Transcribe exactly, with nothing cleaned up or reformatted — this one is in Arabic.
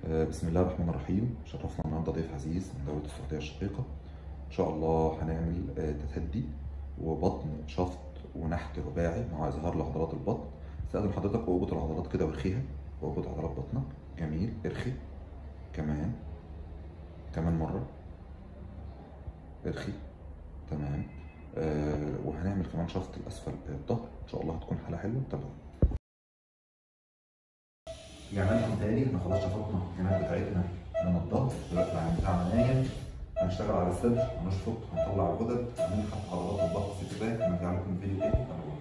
آه، بسم الله الرحمن الرحيم. شرفنا النهارده ضيف عزيز من دولة السعودية الشقيقة. إن شاء الله هنعمل آه، تثدي وبطن شفط ونحت رباعي مع إظهار لعضلات البطن. استخدم حضرتك واربط العضلات كده وارخيها، واربط عضلات بطنك. جميل، ارخي كمان كمان مرة، ارخي. تمام. آه وهنعمل كمان شفط الأسفل الظهر. إن شاء الله هتكون حالة حلوة. تمام. جمالكم تاني، احنا خلاص شفطنا الجناب بتاعتنا من الظهر، دلوقتي العين بتاعنا نايم. هنشتغل على الصدر، هنشفط، هنطلع الغدد، هننحت عضلات البطن في اتجاه. هنرجع لكم الفيديو تاني.